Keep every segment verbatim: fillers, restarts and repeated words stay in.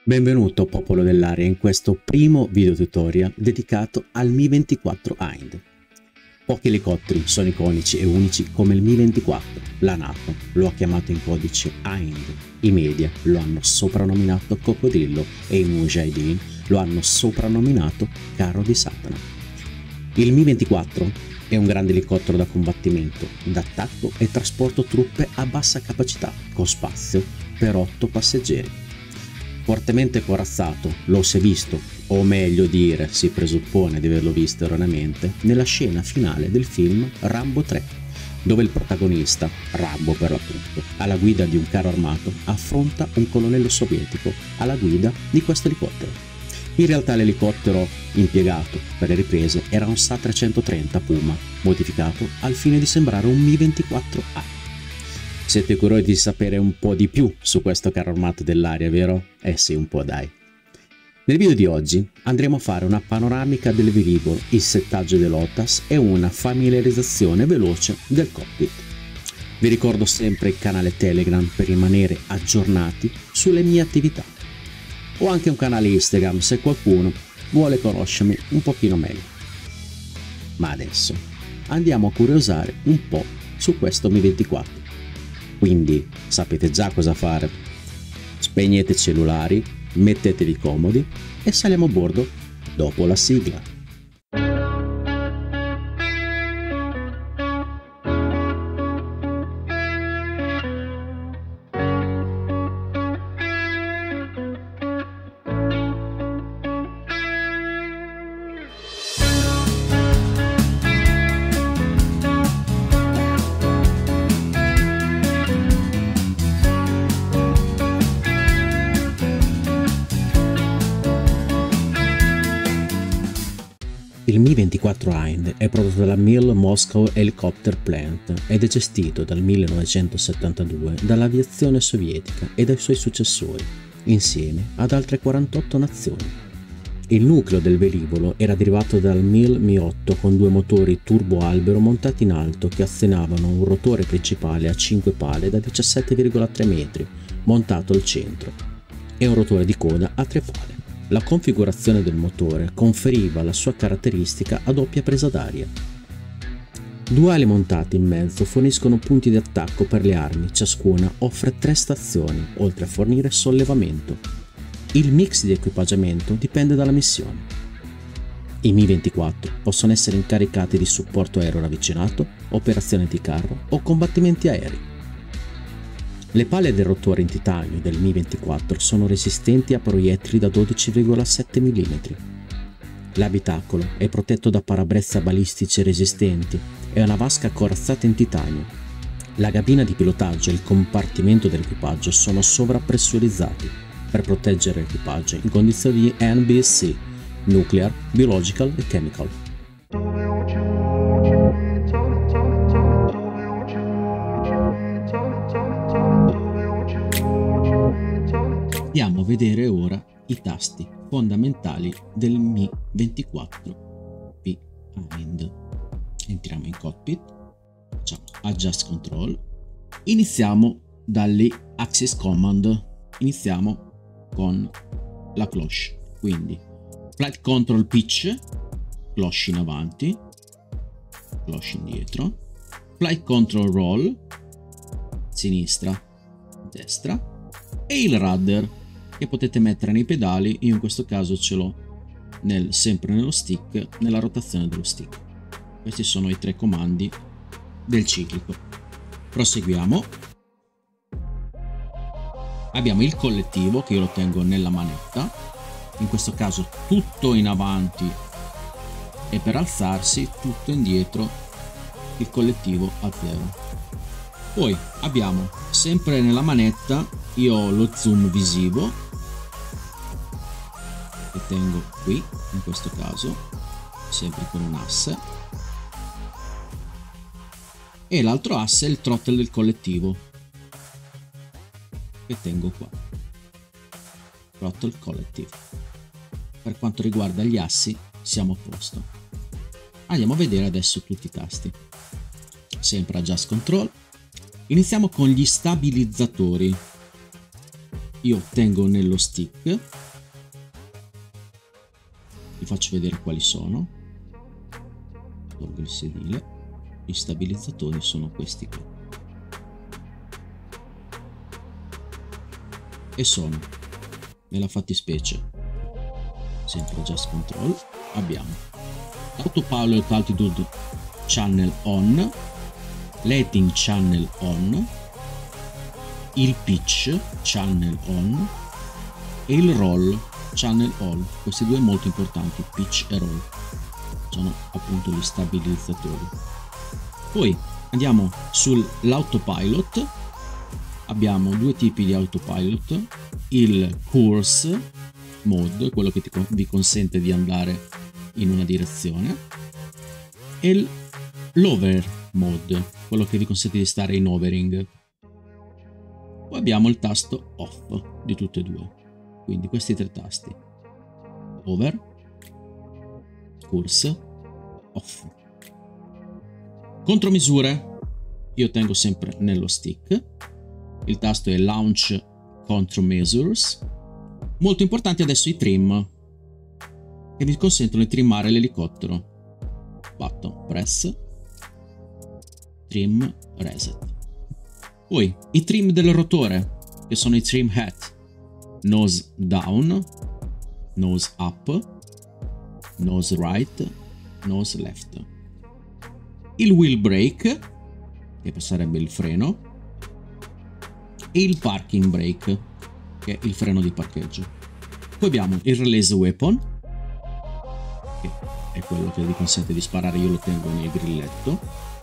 Benvenuto popolo dell'aria in questo primo video tutorial dedicato al Mi ventiquattro Hind. Pochi elicotteri sono iconici e unici come il Mi ventiquattro. La NATO lo ha chiamato in codice Hind, i media lo hanno soprannominato Coccodrillo e i Mujahideen lo hanno soprannominato Carro di Satana. Il Mi ventiquattro è un grande elicottero da combattimento, d'attacco e trasporto truppe a bassa capacità, con spazio per otto passeggeri. Fortemente corazzato, lo si è visto, o meglio dire, si presuppone di averlo visto erroneamente, nella scena finale del film Rambo tre, dove il protagonista, Rambo per l'appunto, alla guida di un carro armato, affronta un colonnello sovietico alla guida di questo elicottero. In realtà l'elicottero impiegato per le riprese era un S A trecentotrenta Puma, modificato al fine di sembrare un Mi ventiquattro A. Siete curiosi di sapere un po' di più su questo carro armato dell'aria, vero? Eh sì, un po' dai. Nel video di oggi andremo a fare una panoramica del velivolo, il settaggio dell'O T A S e una familiarizzazione veloce del cockpit. Vi ricordo sempre il canale Telegram per rimanere aggiornati sulle mie attività. Ho anche un canale Instagram se qualcuno vuole conoscermi un pochino meglio. Ma adesso andiamo a curiosare un po' su questo Mi ventiquattro. Quindi sapete già cosa fare. Spegnete i cellulari, mettetevi comodi e saliamo a bordo dopo la sigla. Il Mi ventiquattro Hind è prodotto dalla Mil Moscow Helicopter Plant ed è gestito dal millenovecentosettantadue dall'aviazione sovietica e dai suoi successori, insieme ad altre quarantotto nazioni. Il nucleo del velivolo era derivato dal Mil Mi otto con due motori turbo-albero montati in alto che azionavano un rotore principale a cinque pale da diciassette virgola tre metri, montato al centro, e un rotore di coda a tre pale. La configurazione del motore conferiva la sua caratteristica a doppia presa d'aria. Due ali montate in mezzo forniscono punti di attacco per le armi, ciascuna offre tre stazioni, oltre a fornire sollevamento. Il mix di equipaggiamento dipende dalla missione. I Mi ventiquattro possono essere incaricati di supporto aereo ravvicinato, operazioni di carro o combattimenti aerei. Le pale del rotore in titanio del Mi ventiquattro sono resistenti a proiettili da dodici virgola sette millimetri. L'abitacolo è protetto da parabrezza balistici resistenti e una vasca corazzata in titanio. La cabina di pilotaggio e il compartimento dell'equipaggio sono sovrappressurizzati per proteggere l'equipaggio in condizioni di N B S C, Nuclear, Biological e Chemical. Andiamo a vedere ora i tasti fondamentali del Mi ventiquattro P Hind. Entriamo in cockpit, facciamo Adjust Control, iniziamo dalle Axis Command, iniziamo con la cloche, quindi Flight Control Pitch, cloche in avanti, cloche indietro, Flight Control Roll, sinistra, destra, e il rudder che potete mettere nei pedali. Io in questo caso ce l'ho nel, sempre nello stick, nella rotazione dello stick. Questi sono i tre comandi del ciclico. Proseguiamo. Abbiamo il collettivo che io lo tengo nella manetta, in questo caso tutto in avanti e per alzarsi tutto indietro il collettivo a zero. Poi abbiamo sempre nella manetta, io ho lo zoom visivo che tengo qui in questo caso, sempre con un asse, e l'altro asse è il throttle del collettivo che tengo qua, throttle collective. Per quanto riguarda gli assi siamo a posto. Andiamo a vedere adesso tutti i tasti, sempre Adjust Control. Iniziamo con gli stabilizzatori. io tengo nello stick, vi faccio vedere quali sono, tolgo il sedile, gli stabilizzatori sono questi qui e sono nella fattispecie sempre Just Control, abbiamo l'autopilot altitude channel on, lighting channel on, il pitch channel on e il roll channel on. Questi due molto importanti, pitch e roll, sono appunto gli stabilizzatori. Poi andiamo sull'autopilot, abbiamo due tipi di autopilot, il course mode, quello che ti, vi consente di andare in una direzione, e l'over mode, quello che vi consente di stare in overing. Poi abbiamo il tasto off di tutte e due, quindi questi tre tasti: over, course, off. Contromisure io tengo sempre nello stick, il tasto è launch countermeasures. Molto importanti adesso i trim, che vi consentono di trimmare l'elicottero. Button press, trim, reset. Poi i trim del rotore, che sono i trim hat, nose down, nose up, nose right, nose left. Il wheel brake, che sarebbe il freno, e il parking brake, che è il freno di parcheggio. Poi abbiamo il release weapon, che è quello che vi consente di sparare, io lo tengo nel grilletto.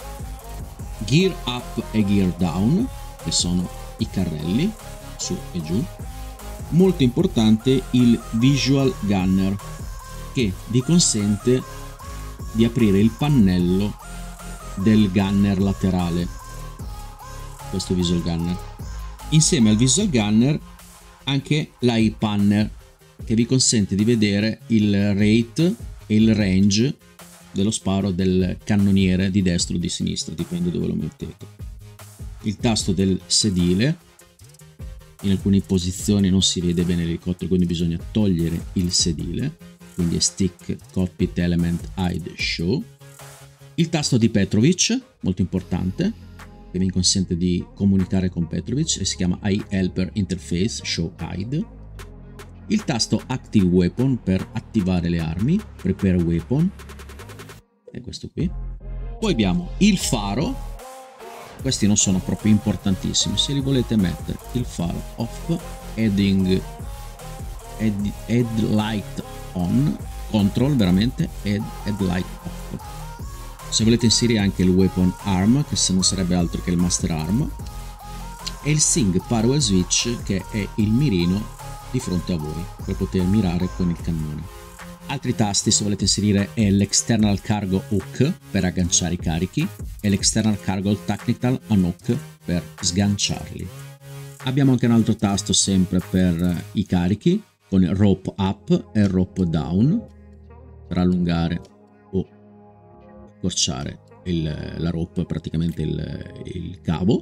Gear up e gear down, che sono i carrelli su e giù. Molto importante il visual gunner, che vi consente di aprire il pannello del gunner laterale. Questo visual gunner. Insieme al visual gunner anche l'eye panner, che vi consente di vedere il rate e il range dello sparo del cannoniere di destra o di sinistra, dipende dove lo mettete. Il tasto del sedile, in alcune posizioni non si vede bene l'elicottero, quindi bisogna togliere il sedile, quindi è stick cockpit element hide show. Il tasto di Petrovich, molto importante, che vi consente di comunicare con Petrovich, e si chiama Eye Helper Interface Show Hide. Il tasto Active Weapon per attivare le armi, Prepare Weapon, è questo qui. Poi abbiamo il faro, questi non sono proprio importantissimi, se li volete mettere, il faro off, heading, head, headlight on, control veramente, head, headlight off. Se volete inserire anche il weapon arm, che se non sarebbe altro che il master arm, e il Sing Power Switch, che è il mirino di fronte a voi per poter mirare con il cannone. Altri tasti, se volete inserire, è l'External Cargo Hook per agganciare i carichi e l'External Cargo Tactical Unhook per sganciarli. Abbiamo anche un altro tasto sempre per i carichi con il Rope Up e Rope Down per allungare o accorciare il, la rope, praticamente il, il cavo.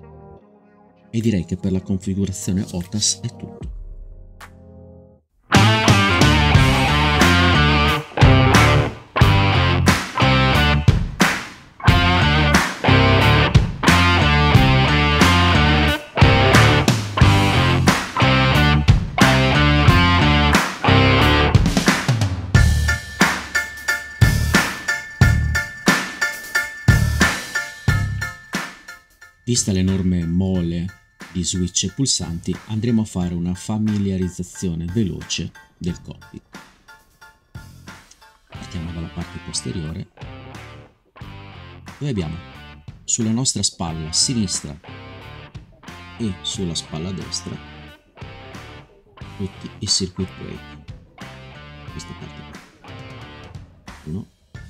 E direi che per la configurazione O T A S è tutto. Vista l'enorme mole di switch e pulsanti, andremo a fare una familiarizzazione veloce del cockpit. Partiamo dalla parte posteriore, dove abbiamo sulla nostra spalla sinistra e sulla spalla destra tutti i circuit break. Questa parte qua. Uno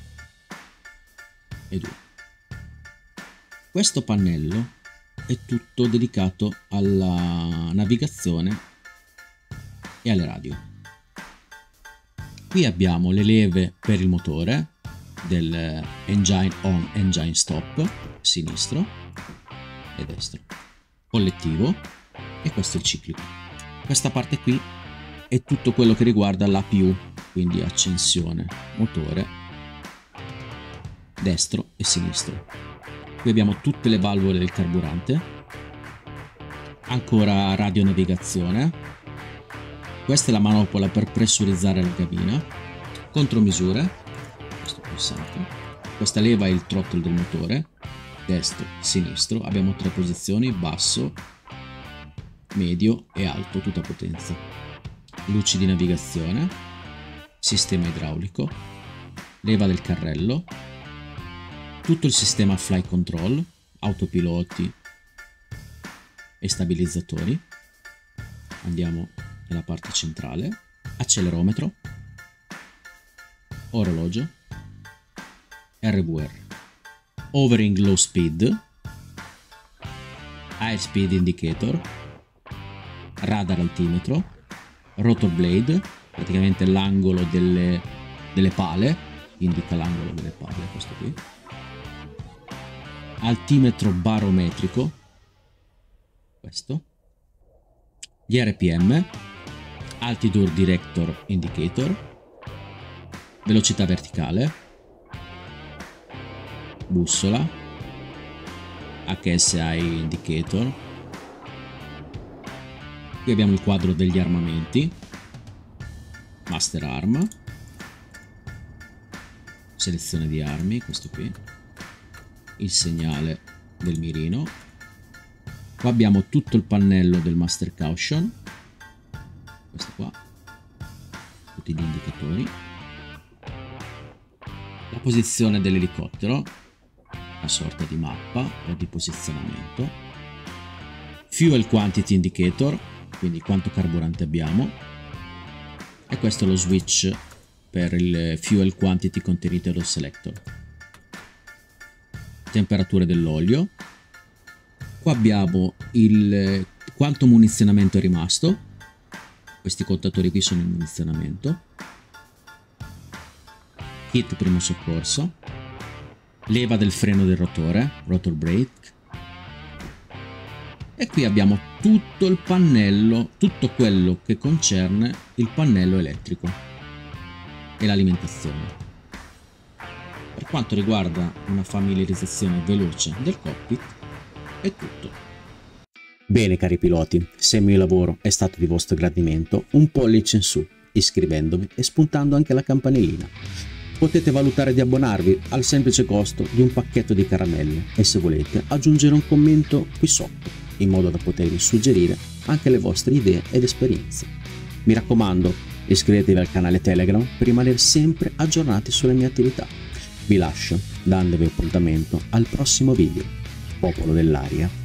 e due. Questo pannello è tutto dedicato alla navigazione e alle radio. Qui abbiamo le leve per il motore del engine on, engine stop, sinistro e destro, collettivo, e questo è il ciclico. Questa parte qui è tutto quello che riguarda l'A P U, quindi accensione, motore, destro e sinistro. Qui abbiamo tutte le valvole del carburante, ancora radionavigazione, questa è la manopola per pressurizzare la cabina, contromisure, questo pulsante, questa leva è il throttle del motore, destro, sinistro, abbiamo tre posizioni, basso, medio e alto, tutta potenza, luci di navigazione, sistema idraulico, leva del carrello, tutto il sistema flight control, autopiloti e stabilizzatori. Andiamo nella parte centrale, accelerometro, orologio, R V R, overing low speed, high speed indicator, radar altimetro, rotor blade, praticamente l'angolo delle, delle pale, indica l'angolo delle pale, questo qui, altimetro barometrico, questo, gli R P M, altitude director indicator, velocità verticale, bussola, H S I indicator. Qui abbiamo il quadro degli armamenti, master arm, selezione di armi, questo qui, il segnale del mirino. Qua abbiamo tutto il pannello del master caution, questo qua, tutti gli indicatori, la posizione dell'elicottero, una sorta di mappa o di posizionamento, fuel quantity indicator, quindi quanto carburante abbiamo, e questo è lo switch per il fuel quantity container selector, temperature dell'olio. Qua abbiamo il quanto munizionamento è rimasto, questi contatori qui sono il munizionamento, kit primo soccorso, leva del freno del rotore, rotor brake, e qui abbiamo tutto il pannello, tutto quello che concerne il pannello elettrico e l'alimentazione. Per quanto riguarda una familiarizzazione veloce del cockpit è tutto. Bene cari piloti, se il mio lavoro è stato di vostro gradimento, un pollice in su, iscrivendovi e spuntando anche la campanellina. Potete valutare di abbonarvi al semplice costo di un pacchetto di caramelle e se volete aggiungere un commento qui sotto, in modo da potervi suggerire anche le vostre idee ed esperienze. Mi raccomando, iscrivetevi al canale Telegram per rimanere sempre aggiornati sulle mie attività. Vi lascio dandovi appuntamento al prossimo video. Popolo dell'aria.